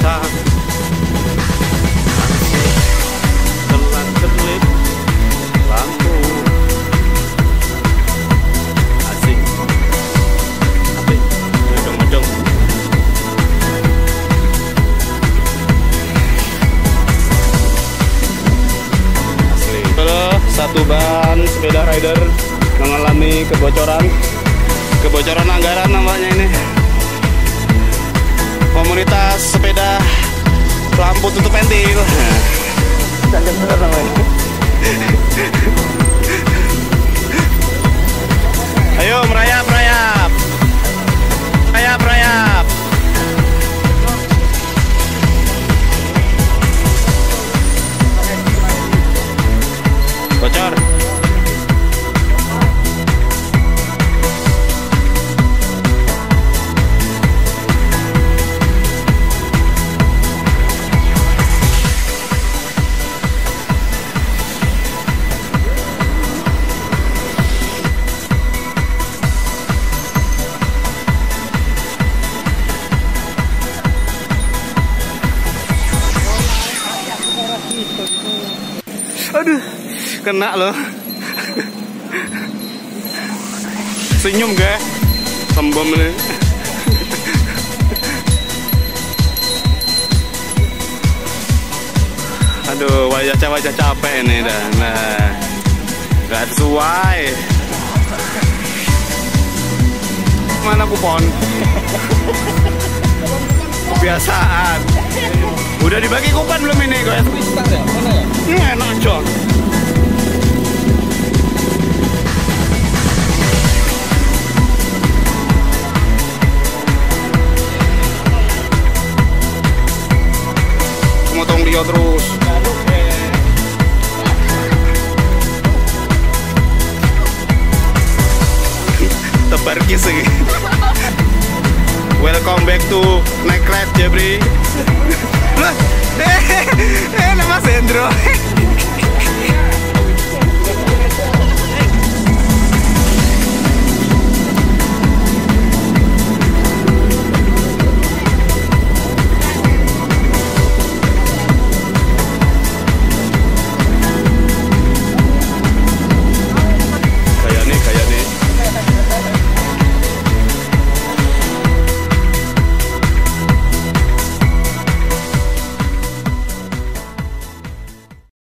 kita. Telan kelip lampu. Asik. Apik. Mojong-mojong. Asli. Kalau satu ban sepeda rider mengalami kebocoran anggaran nampaknya ini. Komunitas sepeda lampu tutup pentil. Jangan bener namanya. Ayo merayap. Bocor. Aduh, kena loh. Senyum gak? Sembom nih. Aduh, wajah capek ini dah. Nah, gak sesuai. Mana kupon? Kebiasaan. Udah dibagi kupon belum ini kok? Ya? Enak John. Motong dia terus. Tebar kisih. Welcome back to Night Ride Jebri. Nama Sendro.